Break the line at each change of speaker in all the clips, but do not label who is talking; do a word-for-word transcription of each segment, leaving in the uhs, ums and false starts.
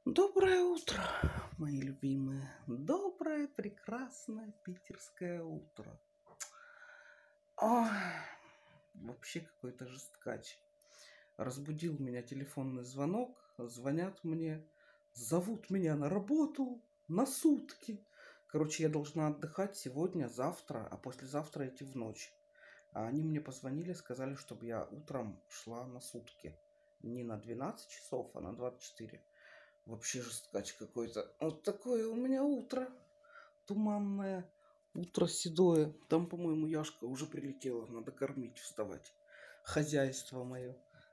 Доброе утро, мои любимые. Доброе, прекрасное питерское утро. Ой, вообще какой-то жесткач. Разбудил меня телефонный звонок. Звонят мне, зовут меня на работу на сутки. Короче, я должна отдыхать сегодня, завтра, а послезавтра идти в ночь. А они мне позвонили, сказали, чтобы я утром шла на сутки. Не на двенадцать часов, а на двадцать четыре. Вообще жесткач какой-то. Вот такое у меня утро. Туманное. Утро седое. Там, по-моему, Яшка уже прилетела. Надо кормить, вставать. Хозяйство мое.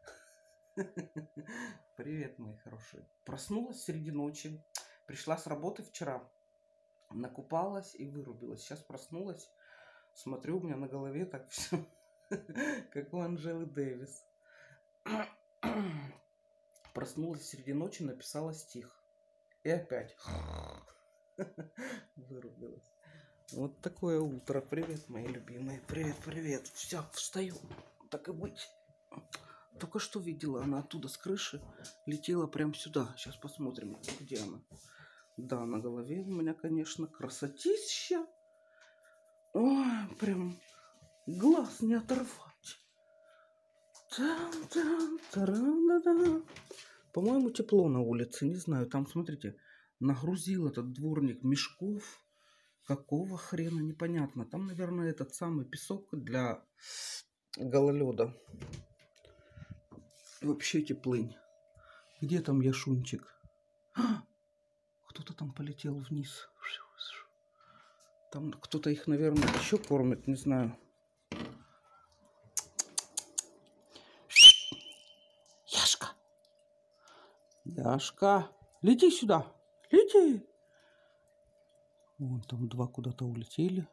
Привет, мои хорошие. Проснулась среди ночи. Пришла с работы вчера. Накупалась и вырубилась. Сейчас проснулась. Смотрю, у меня на голове так все. Как у Анжелы Дэвис. Проснулась среди ночи, написала стих. И опять вырубилась. Вот такое утро. Привет, мои любимые. Привет, привет. Все, встаю. Так и быть. Только что видела, она оттуда с крыши летела прямо сюда. Сейчас посмотрим, где она. Да, на голове у меня, конечно, красотища. Ой, прям глаз не оторвать. По-моему, тепло на улице. Не знаю, там, смотрите, нагрузил этот дворник мешков. Какого хрена, непонятно. Там, наверное, этот самый песок для гололеда. Вообще теплынь. Где там Яшунчик? А! Кто-то там полетел вниз. Там кто-то их, наверное, еще кормит, не знаю. Яшка! Яшка! Лети сюда! Лети! Вон там два куда-то улетели.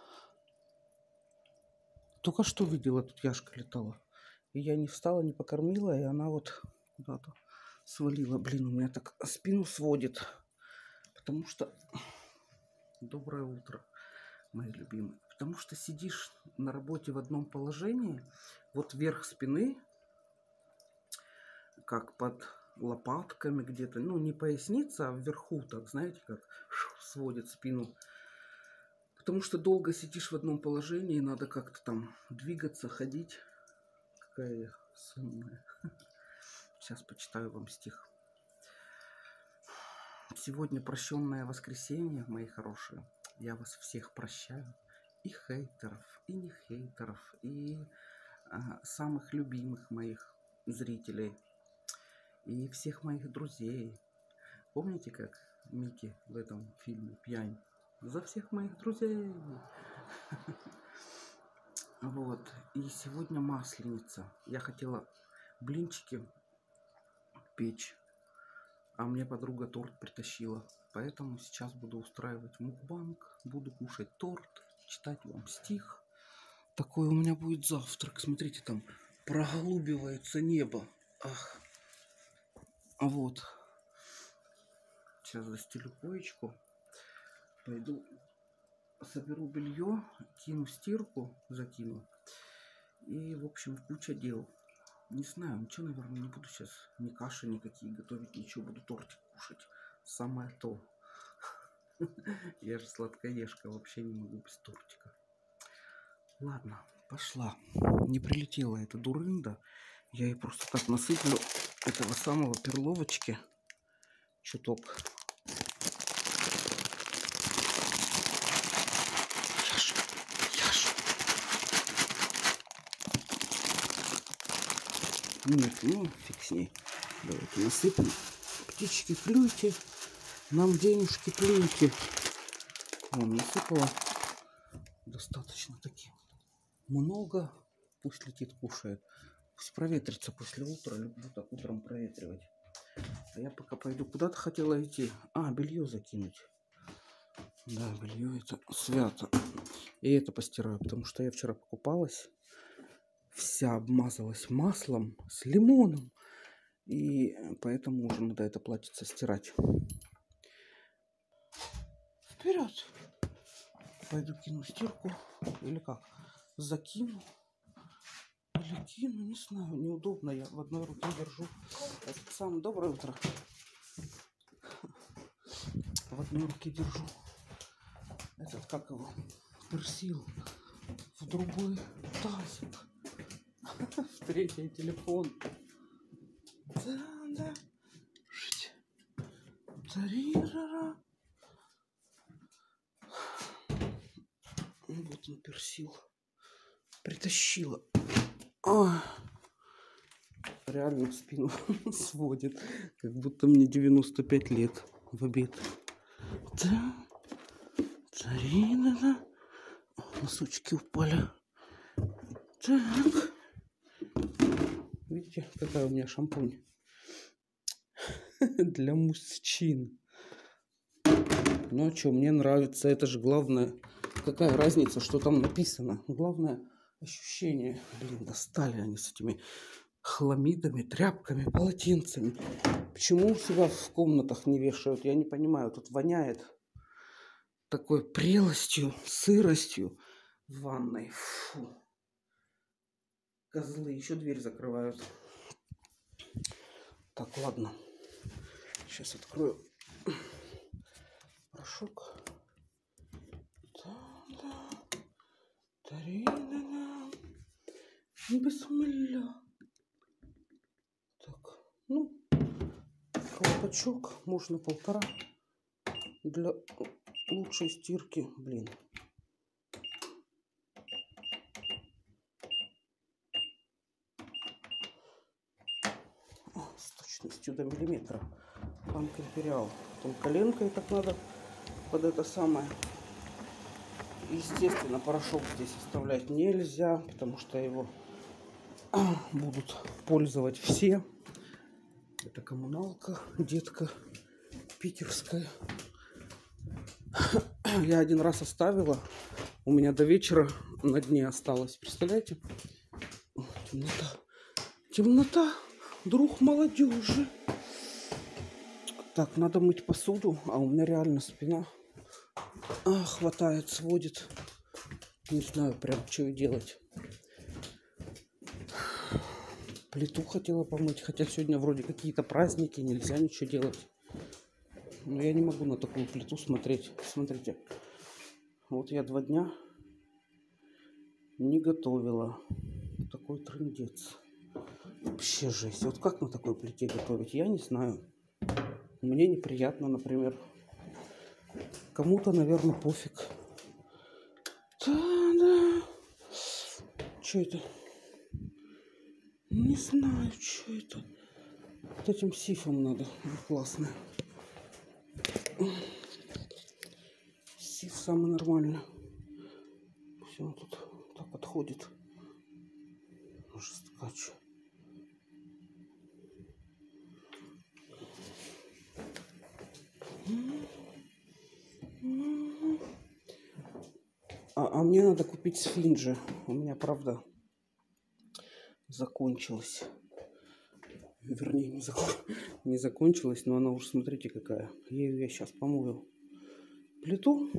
Только что видела, тут Яшка летала. И я не встала, не покормила, и она вот куда-то свалила. Блин, у меня так спину сводит. Потому что... Доброе утро, мои любимые. Потому что сидишь на работе в одном положении. Вот верх спины, как под лопатками где-то. Ну, не поясница, а вверху, так, знаете, как сводит спину. Потому что долго сидишь в одном положении, надо как-то там двигаться, ходить. Какая я сонная. Сейчас почитаю вам стих. Сегодня прощенное воскресенье, мои хорошие. Я вас всех прощаю. И хейтеров, и не хейтеров, и а, самых любимых моих зрителей. И всех моих друзей. Помните, как Микки в этом фильме «Пьянь»? За всех моих друзей. Вот. И сегодня масленица. Я хотела блинчики печь. А мне подруга торт притащила. Поэтому сейчас буду устраивать мукбанг. Буду кушать торт. Читать вам стих. Такой у меня будет завтрак. Смотрите, там проголубивается небо. Ах. А вот. Сейчас застелю коечку. Пойду соберу белье. Кину в стирку. Закину. И, в общем, куча дел. Не знаю, ничего, наверное, не буду сейчас ни каши никакие готовить, ничего, буду тортик кушать. Самое то. Я же сладкоежка, вообще не могу без тортика. Ладно, пошла. Не прилетела эта дурында. Я ей просто так насыплю этого самого перловочки. Чуток. Яш, Яш. Нет, ну фиг с ней. Давайте насыпем. Птички, клюйте. Нам денежки клюйте. Вон, насыпала. Достаточно таки много. Пусть летит, кушает. Пусть проветрится после утра. Люблю так утром проветривать. А я пока пойду куда-то хотела идти. А, белье закинуть. Да, белье это свято. И это постираю, потому что я вчера покупалась. Вся обмазалась маслом с лимоном. И поэтому уже надо это платьице стирать. Вперед! Пойду кину стирку. Или как? Закину. Или кину, не знаю. Неудобно. Я в одной руке держу. Это самое доброе утро. в одной руке держу этот, как его, персил, в другой тазик, в третий телефон. Да, да. Тарирара. Вот он, персил. Притащила. Ой. Реально спину сводит. Как будто мне девяносто пять лет в обед. Да. Тарирара. Носочки упали. Так. Видите, какая у меня шампунь? Для мужчин. Ну а что, мне нравится. Это же главное. Какая разница, что там написано? Главное ощущение. Блин, достали они с этими хламидами, тряпками, полотенцами. Почему у себя в комнатах не вешают? Я не понимаю. Тут воняет такой прелостью, сыростью в ванной. Фу. Козлы еще дверь закрывают. Так, ладно. Сейчас открою порошок. Бисмилля. Так, ну, колпачок можно полтора для лучшей стирки. Блин. О, с точностью до миллиметра. Банк Империал. Потом коленкой так надо под это самое. Естественно, порошок здесь оставлять нельзя, потому что его будут пользовать все. Это коммуналка, детка питерская. Я один раз оставила. У меня до вечера на дне осталось. Представляете? Темнота. Темнота. Друг молодежи. Так, надо мыть посуду. А у меня реально спина а, хватает, сводит. Не знаю прям, что и делать. Плиту хотела помыть. Хотя сегодня вроде какие-то праздники. Нельзя ничего делать. Но я не могу на такую плиту смотреть. Смотрите. Вот я два дня не готовила. Такой трындец. Вообще жесть. Вот как на такой плите готовить, я не знаю. Мне неприятно, например. Кому-то, наверное, пофиг. Да-да. Что это? Не знаю, что это. Вот этим сифом надо. Классно. Сиф самый нормальный. Все тут так отходит. Жесткач. А, а мне надо купить сфинджи. У меня, правда, закончилась. Вернее, не, закон... не закончилась, но она уж, смотрите, какая. Ею я сейчас помою плиту.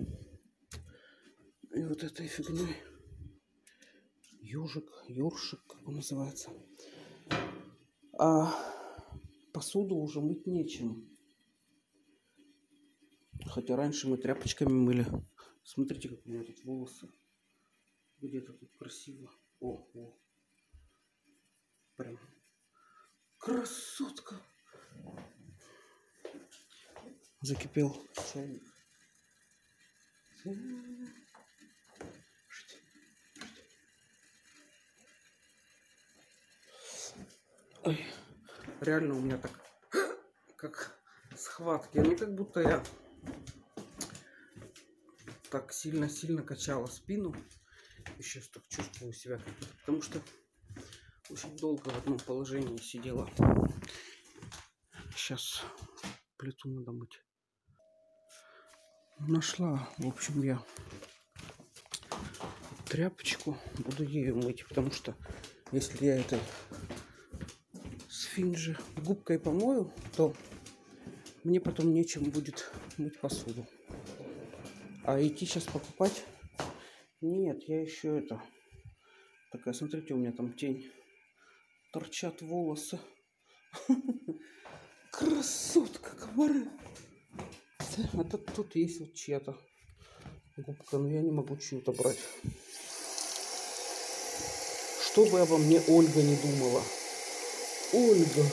И вот этой фигней. Ёжик, ёршик, как он называется. А посуду уже мыть нечем. Хотя раньше мы тряпочками мыли. Смотрите, как у меня тут волосы. Где-то тут красиво. О, о. Прям красотка. Закипел чайник. Ой, реально у меня так, как схватки. Ну, как будто я так сильно-сильно качала спину. И сейчас так чувствую себя. Потому что очень долго в одном положении сидела. Сейчас плиту надо мыть. Нашла, в общем, я тряпочку. Буду ею мыть, потому что если я этой сфинджи губкой помою, то мне потом нечем будет мыть посуду. А идти сейчас покупать? Нет, я еще это... Такая, смотрите, у меня там тень. Торчат волосы. Красотка, комары. Это тут есть вот чья-то губка, но я не могу чью-то брать. Что бы обо мне Ольга не думала. Ольга.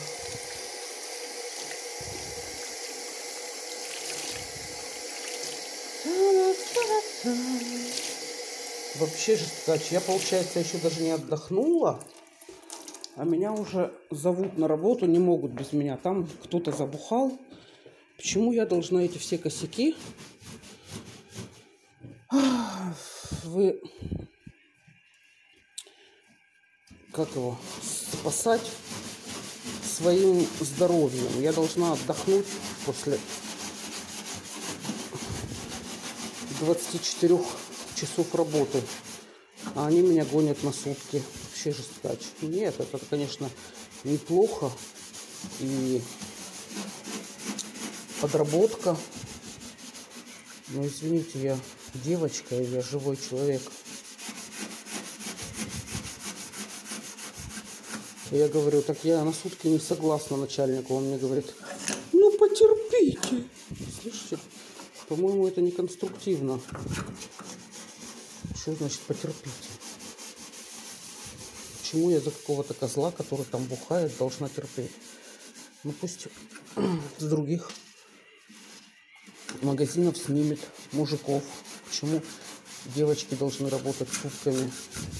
Вообще же, скач, я, получается, еще даже не отдохнула, а меня уже зовут на работу, не могут без меня. Там кто-то забухал. Почему я должна эти все косяки вы как его спасать своим здоровьем? Я должна отдохнуть после двадцати четырёх часов работы, а они меня гонят на сутки. Вообще же скач. Нет, это, конечно, неплохо. И подработка. Но, извините, я девочка, и я живой человек. Я говорю, так я на сутки не согласна начальнику. Он мне говорит, ну потерпите. Слышите? По-моему, это не конструктивно. Что значит потерпите? Почему я за какого-то козла, который там бухает, должна терпеть? Ну пусть с других магазинов снимет мужиков. Почему девочки должны работать сутками?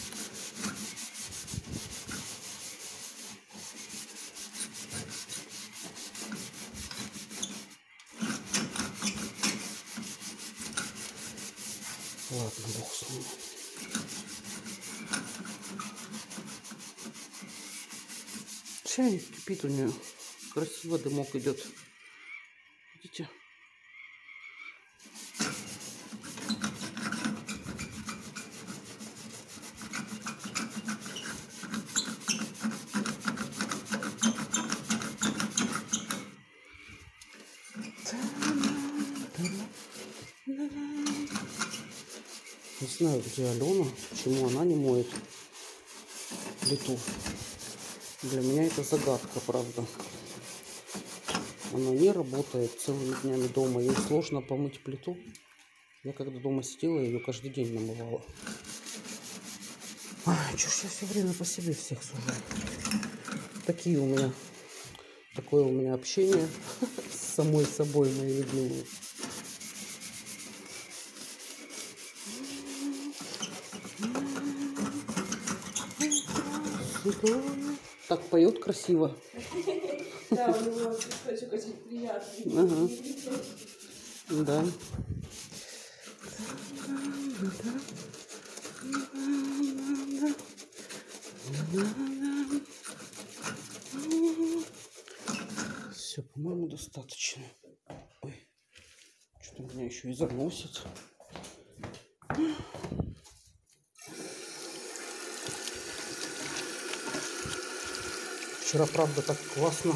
Ладно, бог с ним. Чайник кипит у нее. Красиво дымок идет. Видите? Не знаю, где Алена, почему она не моет плиту. Для меня это загадка, правда. Она не работает целыми днями дома. Ей сложно помыть плиту. Я когда дома сидела, ее каждый день намывала. Ай, чё ж я все время по себе всех сужу. Такие у меня, такое у меня общение с самой собой, моей любимой. Так поет красиво.
Да, у него цветочек очень приятный.
Ага. Да. Все, по-моему, достаточно. Ой, что-то меня еще и заносит. Вчера, правда, так классно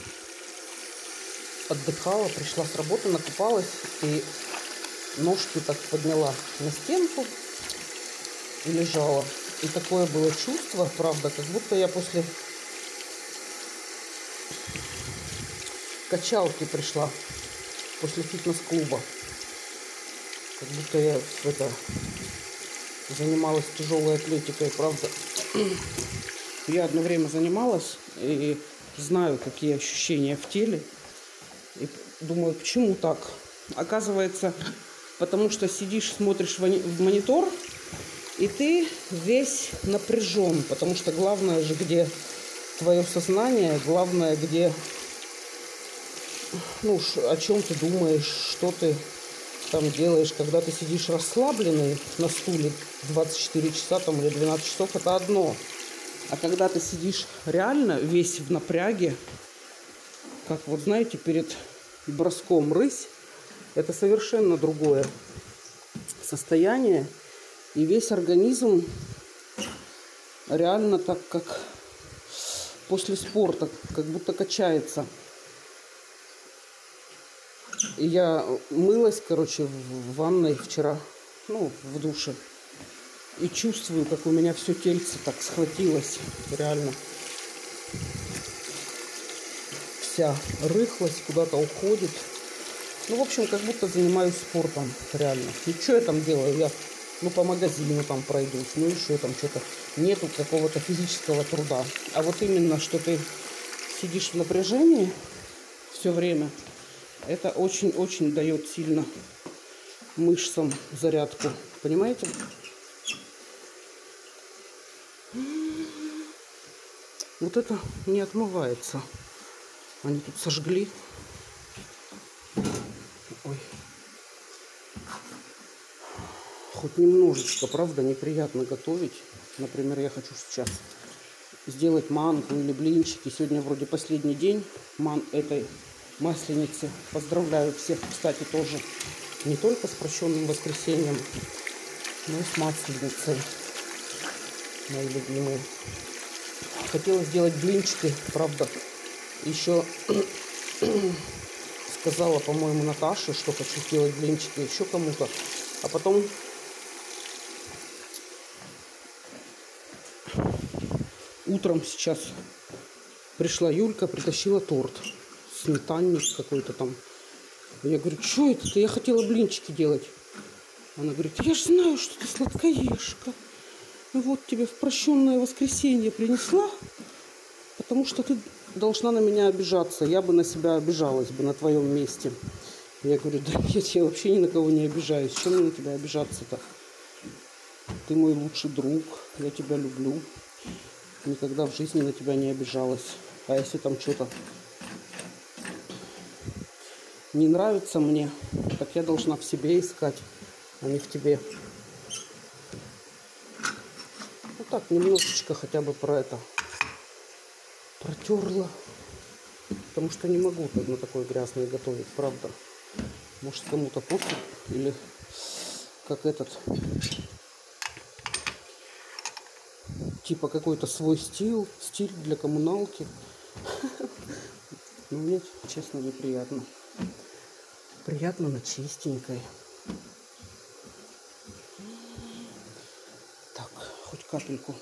отдыхала, пришла с работы, накупалась и ножки так подняла на стенку и лежала. И такое было чувство, правда, как будто я после качалки пришла, после фитнес-клуба. Как будто я это, занималась тяжелой атлетикой, правда. Я одно время занималась и знаю, какие ощущения в теле. И думаю, почему так? Оказывается, потому что сидишь, смотришь в монитор, и ты весь напряжен. Потому что главное же, где твое сознание, главное, где, ну, о чем ты думаешь, что ты там делаешь. Когда ты сидишь расслабленный на стуле двадцать четыре часа там, или двенадцать часов, это одно. А когда ты сидишь реально весь в напряге, как вот знаете, перед броском рысь, это совершенно другое состояние. И весь организм реально так, как после спорта, как будто качается. И я мылась, короче, в ванной вчера, ну, в душе. И чувствую, как у меня все тельце так схватилось. Реально. Вся рыхлость куда-то уходит.
Ну, в общем, как будто занимаюсь спортом, реально. И что я там делаю? Я, ну, по магазину там пройдусь, ну, еще там что-то. Нету какого-то физического труда. А вот именно, что ты сидишь в напряжении все время, это очень-очень дает сильно мышцам зарядку. Понимаете? Вот это не отмывается. Они тут сожгли. Ой. Хоть немножечко, правда, неприятно готовить. Например, я хочу сейчас сделать манку или блинчики. Сегодня вроде последний день ман этой масленицы. Поздравляю всех, кстати, тоже. Не только с прощенным воскресеньем, но и с масленицей. Мои любимые. Хотела сделать блинчики, правда, еще сказала, по-моему, Наташе, что хочу сделать блинчики еще кому-то. А потом утром сейчас пришла Юлька, притащила торт. Сметанник какой-то там. Я говорю, что это? Я хотела блинчики делать. Она говорит, я же знаю, что ты сладкоежка. Вот тебе в прощенное воскресенье принесла, потому что ты должна на меня обижаться. Я бы на себя обижалась бы на твоем месте. Я говорю, да нет, я вообще ни на кого не обижаюсь. Чем мне на тебя обижаться-то? Ты мой лучший друг, я тебя люблю. Никогда в жизни на тебя не обижалась. А если там что-то не нравится мне, так я должна в себе искать, а не в тебе. Вот так немножечко хотя бы про это протерла. Потому что не могу на такой грязный готовить, правда. Может, кому-то пофиг. Или как этот, типа какой-то свой стиль, стиль для коммуналки. Но мне, честно, неприятно. Приятно на чистенькой. Так, хоть капельку.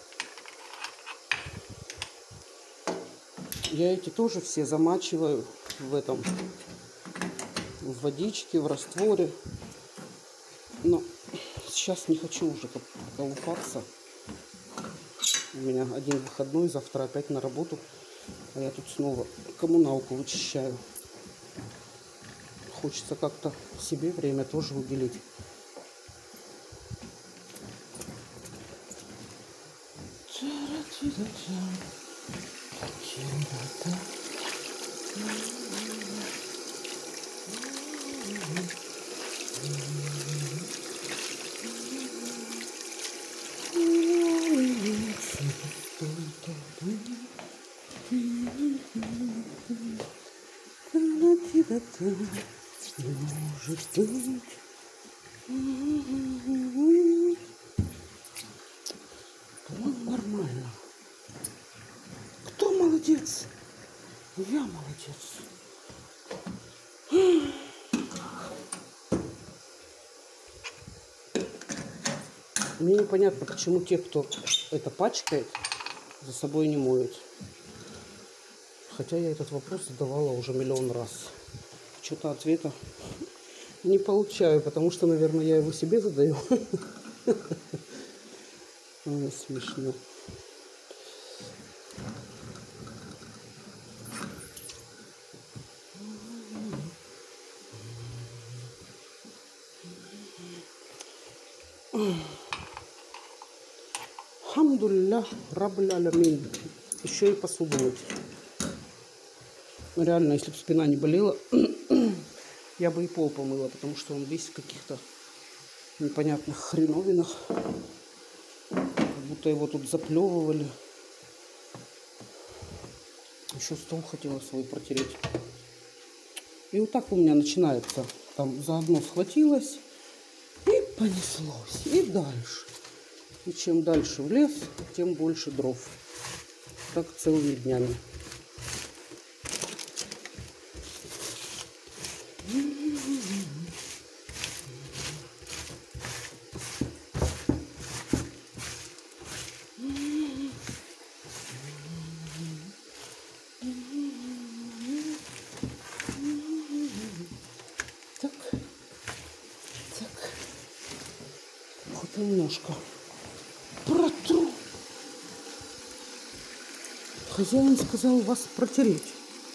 Я эти тоже все замачиваю в этом, в водичке, в растворе. Но сейчас не хочу уже колупаться. У меня один выходной, завтра опять на работу. А я тут снова коммуналку вычищаю. Хочется как-то себе время тоже уделить. Может быть. Нормально. Кто молодец? Я молодец. Мне непонятно, почему те, кто это пачкает, за собой не моют. Хотя я этот вопрос задавала уже миллион раз. Что-то ответа не получаю, потому что, наверное, я его себе задаю. Ой, смешно. Хамдуллях, раббуль алямин. Еще и посуду мыть. Реально, если бы спина не болела, я бы и пол помыла, потому что он весь в каких-то непонятных хреновинах. Как будто его тут заплевывали. Еще стол хотела свой протереть. И вот так у меня начинается. Там заодно схватилась и понеслось. И дальше. И чем дальше в лес, тем больше дров. Так целыми днями. немножко протру. Хозяин сказал вас протереть.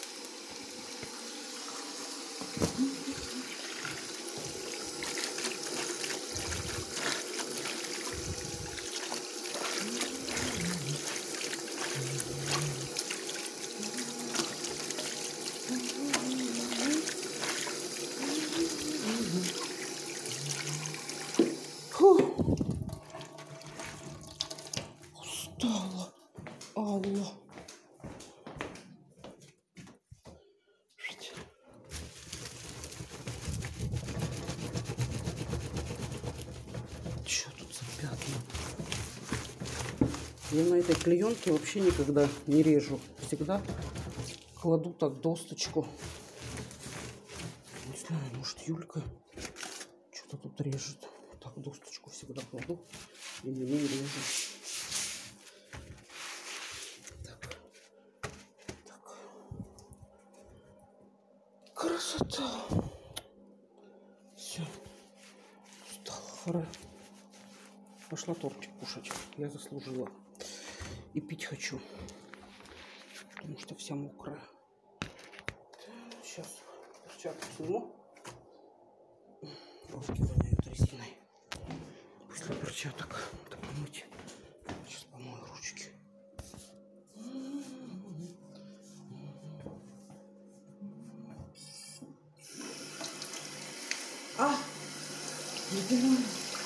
Фу. Устала. Алла. Что тут за пятна? Я на этой клеенке вообще никогда не режу. Всегда кладу так досточку. Не знаю, может, Юлька что-то тут режет. Так досточку всегда кладу и на ней режу. Так. Так. Красота. Все. Устала. Пора. Пошла тортик кушать. Я заслужила. И пить хочу. Потому что вся мокрая. Сейчас перчатку сниму. Руки воняют резиной. После перчаток так помыть. Сейчас помою ручки. А! Ледяной.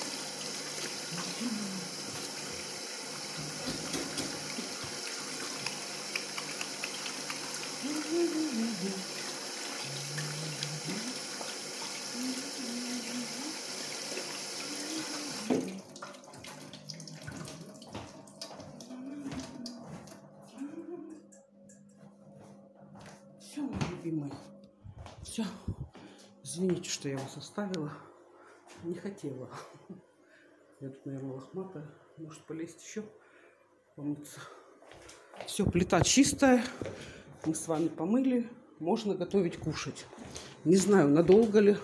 Все, мои любимые. Все. Извините, что я вас оставила. Не хотела. Я тут, наверное, лохматая. Может, полезть еще помыться. Все, плита чистая. Мы с вами помыли. Можно готовить, кушать. Не знаю, надолго ли.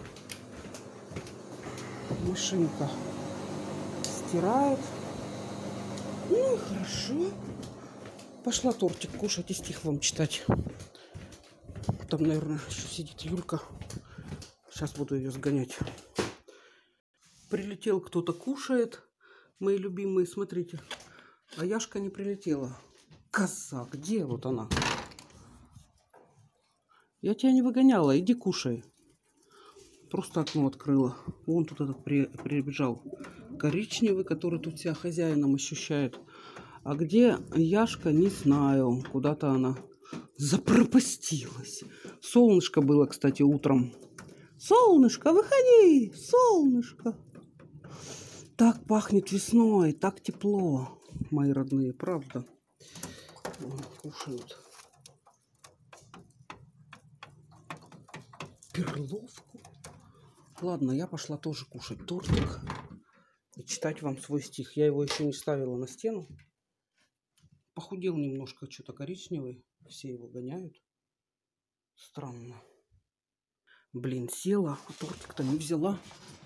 Машинка стирает. Ну, хорошо. Пошла тортик кушать и стих вам читать. Там, наверное, еще сидит Юлька. Сейчас буду ее сгонять. Прилетел кто-то, кушает. Мои любимые, смотрите. А Яшка не прилетела. Коза, где вот она? Я тебя не выгоняла, иди кушай. Просто окно открыла. Вон тут этот при, прибежал коричневый, который тут себя хозяином ощущает. А где Яшка, не знаю. Куда-то она запропастилась. Солнышко было, кстати, утром. Солнышко, выходи, солнышко. Так пахнет весной, так тепло, мои родные, правда. Вон, кушают перловку. Ладно, я пошла тоже кушать тортик и читать вам свой стих. Я его еще не ставила на стену. Похудел немножко, что-то коричневый. Все его гоняют. Странно. Блин, села, а тортик-то не взяла.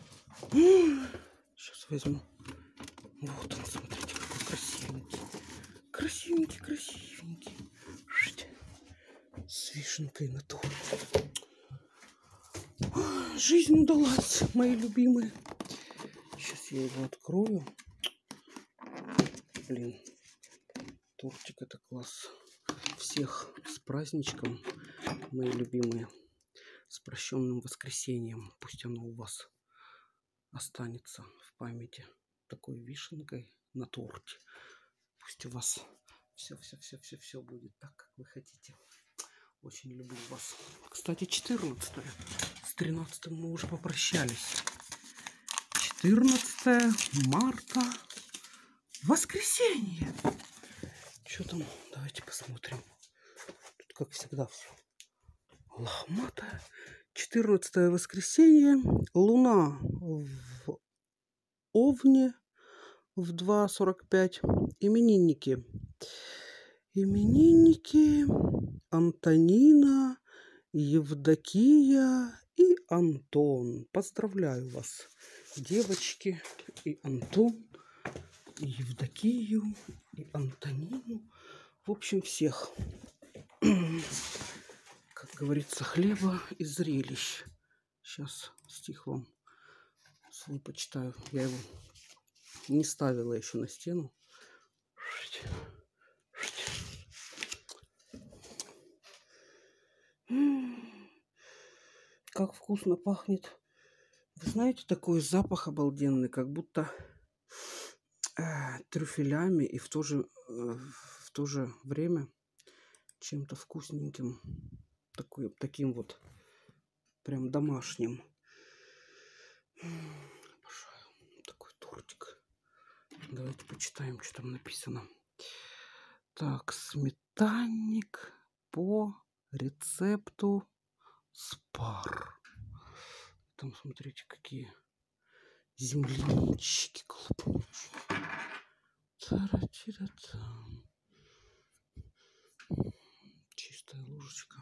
Сейчас возьму. Вот он, смотрите, какой красивенький. Красивенький, красивенький. С вишенкой на торте. Жизнь удалась, мои любимые. Сейчас я его открою. Блин, тортик — это класс. Всех с праздничком, мои любимые. С прощенным воскресеньем. Пусть оно у вас останется в памяти такой вишенкой на торте. Пусть у вас все-все-все-все-все будет так, как вы хотите. Очень люблю вас. Кстати, четырнадцатое. С тринадцатым мы уже попрощались. четырнадцатое марта. Воскресенье. Что там? Давайте посмотрим. Тут, как всегда, все лохматое. четырнадцатое воскресенье. Луна в Овне в два сорок пять. Именинники. Именинники Антонина, Евдокия и Антон. Поздравляю вас, девочки, и Антон, и Евдокию, и Антонину. В общем, всех. Как говорится, хлеба и зрелищ. Сейчас стих вам свой почитаю. Я его не ставила еще на стену. Как вкусно пахнет. Вы знаете, такой запах обалденный, как будто э, трюфелями и в то же, э, в то же время чем-то вкусненьким. Такой, таким вот прям домашним. Обожаю такой тортик. Давайте почитаем, что там написано. Так, сметанник по рецепту Спар. Там, смотрите, какие землянички клубнички. Чистая ложечка.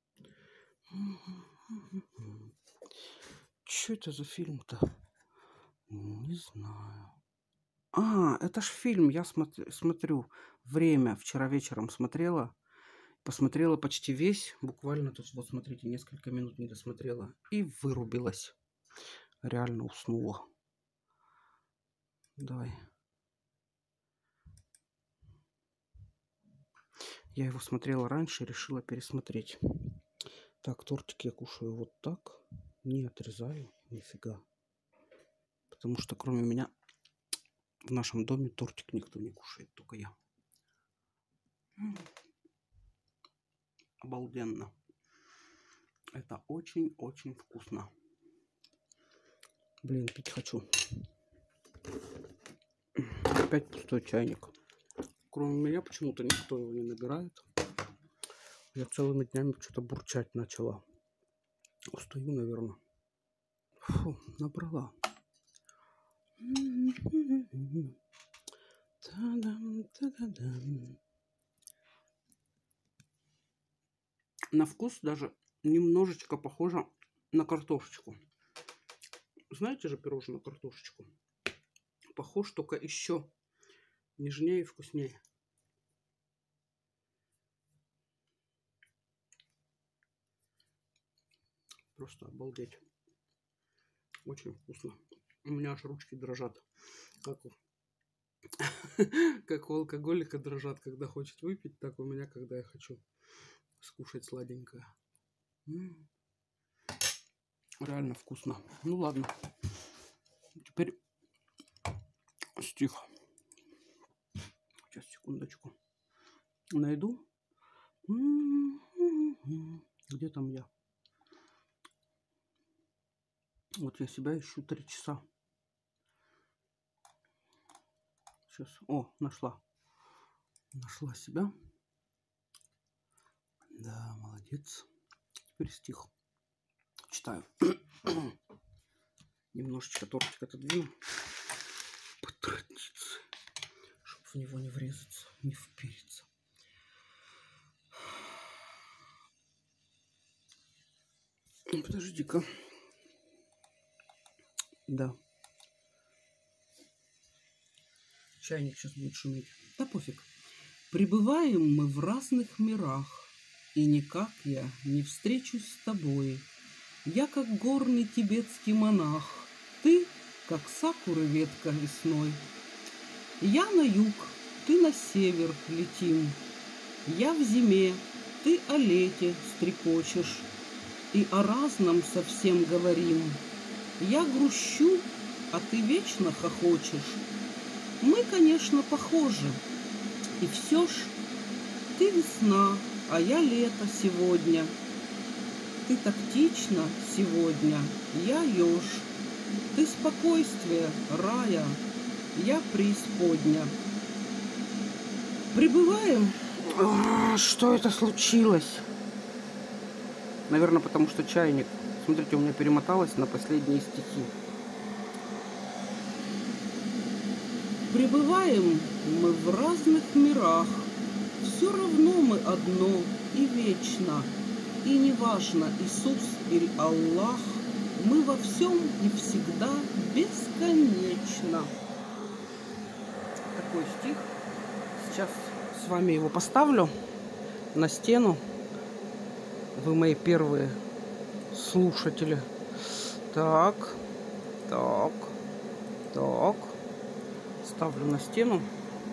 Что это за фильм-то? Не знаю. А, это ж фильм. Я смотр- смотрю. Время. Вчера вечером смотрела. Посмотрела почти весь. Буквально тут, вот смотрите, несколько минут не досмотрела. И вырубилась. Реально уснула. Давай. Я его смотрела раньше, решила пересмотреть. Так, тортик я кушаю вот так. Не отрезаю. Нифига. Потому что кроме меня в нашем доме тортик никто не кушает. Только я. Обалденно. Это очень-очень вкусно. Блин, пить хочу. Опять пустой чайник. Кроме меня почему-то никто его не набирает. Я целыми днями что-то бурчать начала. Устаю, наверное. Фу, набрала. Та-дам, та-да-дам. На вкус даже немножечко похоже на картошечку. Знаете же пирожное на картошечку? Похож, только еще нежнее и вкуснее. Просто обалдеть. Очень вкусно. У меня аж ручки дрожат. Как у, как у алкоголика дрожат, когда хочет выпить, так у меня, когда я хочу скушать сладенькое. М-м. Реально вкусно. Ну ладно. Теперь стих. Сейчас, секундочку. Найду. Где там я? Вот я себя ищу три часа. Сейчас. О, нашла. Нашла себя. Да, молодец. Теперь стих. Читаю. Немножечко тортик отодвину. По традиции. Чтобы в него не врезаться, не впериться. Подожди-ка. Да. Чайник сейчас будет шуметь. Да пофиг. Пребываем мы в разных мирах, и никак я не встречусь с тобой. Я как горный тибетский монах, ты как сакуры ветка весной. Я на юг, ты на север летим. Я в зиме, ты о лете стрекочешь. И о разном совсем говорим. Я грущу, а ты вечно хохочешь. Мы, конечно, похожи. И все ж ты весна, а я лето сегодня. Ты тактична сегодня, я еж. Ты спокойствие, рая, я преисподня. Прибываем. А, что это случилось? Наверное, потому что чайник. Смотрите, у меня перемоталось на последние стихи. Пребываем мы в разных мирах. Все равно мы одно и вечно. И неважно, Иисус или Аллах. Мы во всем и всегда бесконечно. Такой стих. Сейчас с вами его поставлю на стену. Вы мои первые слушатели. Так, так, так. Ставлю на стену.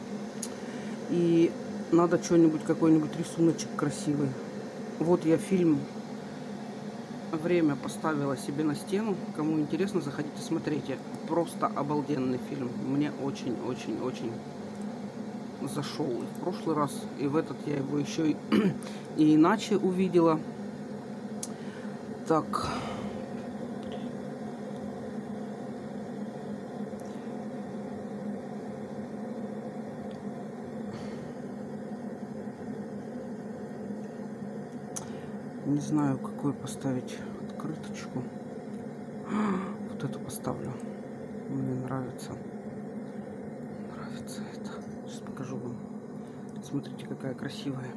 И надо что-нибудь, какой-нибудь рисуночек красивый. Вот я фильм «Время» поставила себе на стену. Кому интересно, заходите, смотрите. Просто обалденный фильм. Мне очень-очень-очень зашел. И в прошлый раз, и в этот я его еще и, и иначе увидела. Так. Не знаю, какую поставить открыточку. Вот эту поставлю. Мне нравится. Нравится это. Сейчас покажу вам. Смотрите, какая красивая.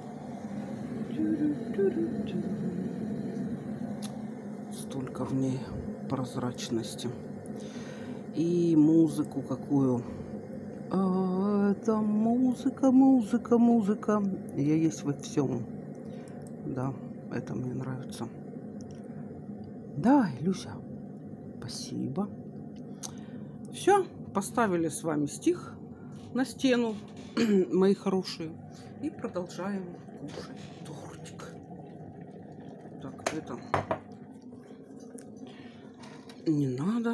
Столько в ней прозрачности. И музыку какую. А, это музыка, музыка, музыка. Я есть во всем. Да. Это мне нравится. Да, Люся. Спасибо. Все, поставили с вами стих на стену, мои хорошие. И продолжаем кушать тортик. Так, это не надо.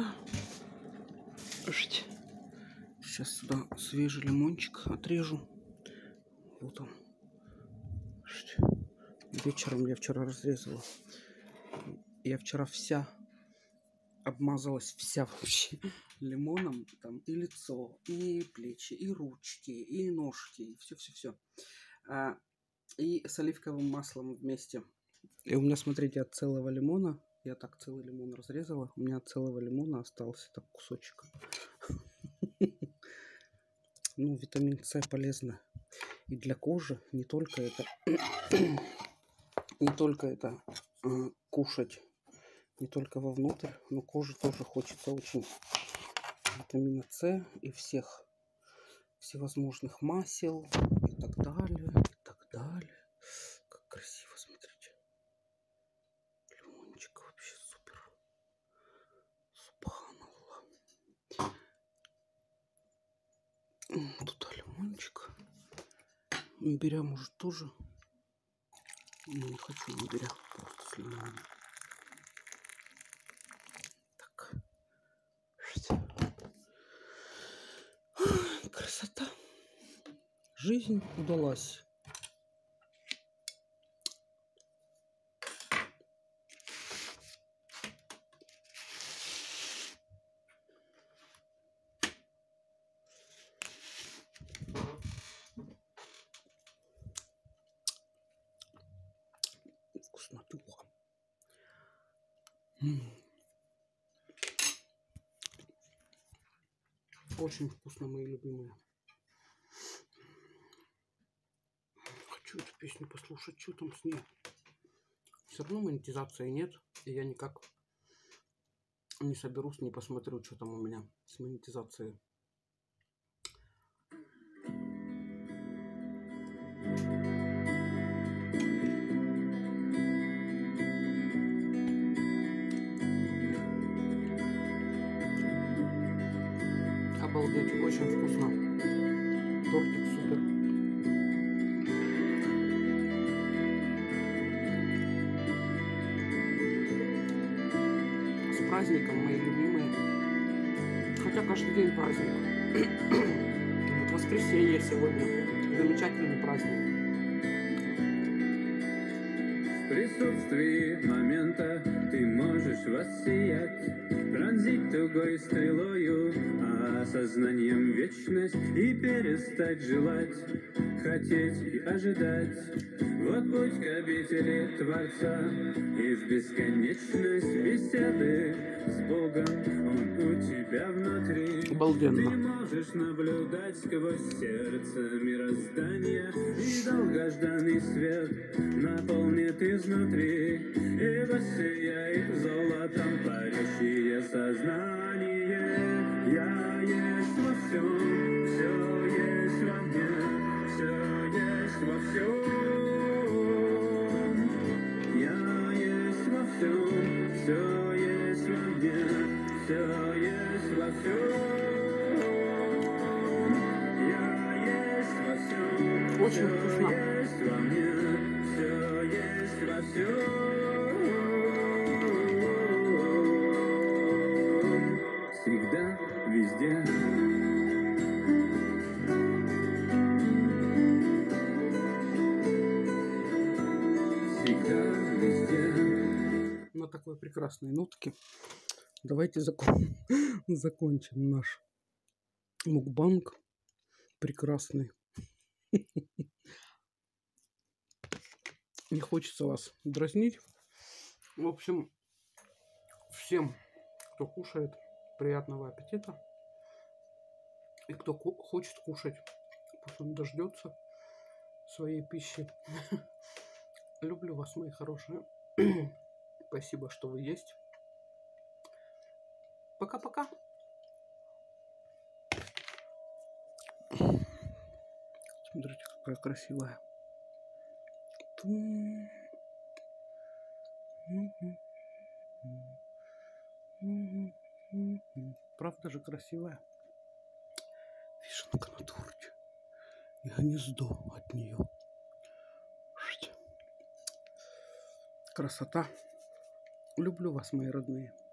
Сейчас сюда свежий лимончик отрежу. Вот он. Вечером я вчера разрезала. Я вчера вся обмазалась, вся вообще лимоном. Там и лицо, и плечи, и ручки, и ножки, и все-все-все. А, и с оливковым маслом вместе. И у меня, смотрите, от целого лимона, я так целый лимон разрезала, у меня от целого лимона остался так кусочек. Ну, витамин С полезно и для кожи, не только это... Не только это э, кушать, не только вовнутрь, но коже тоже хочется очень витамина С и всех всевозможных масел и так далее, и так далее. Как красиво, смотрите. Лимончик вообще супер. Субханаллах. Тут лимончик. Имбиря может тоже. Но не хочу имбиря, просто с лимоном. Так. Красота. Жизнь удалась. Вкуснотуха. Очень вкусно, мои любимые. Хочу эту песню послушать, что там с ней. Все равно монетизации нет, и я никак не соберусь, не посмотрю, что там у меня с монетизацией. Обалдеть, очень вкусно. Тортик супер. С праздником, мои любимые. Хотя каждый день праздник. Вот воскресенье сегодня. Замечательный праздник.
В присутствии момента ты можешь воссиять, пронзить тугой стрелою, а сознанием вечность и перестать желать, хотеть и ожидать. Вот путь к обители Творца и в бесконечность беседы с Богом. Он у тебя внутри.
Обалденно.
Ты можешь наблюдать сквозь сердце мироздания, и долгожданный свет наполнит изнутри, ибо сияет золотом. Все есть во мне, все есть во всем. Я есть во всем.
Очень вкусно.
Есть во мне, все есть во всем. Всегда, везде. Всегда, везде.
На такой прекрасной нотке давайте закон... закончим наш мукбанг прекрасный. Не хочется вас дразнить. В общем, всем, кто кушает, приятного аппетита. И кто хочет кушать, пусть он дождется своей пищи. Люблю вас, мои хорошие. Спасибо, что вы есть. Пока-пока. Смотрите, какая красивая. Правда же красивая? Вишенка на торте. И гнездо от нее. Красота. Люблю вас, мои родные.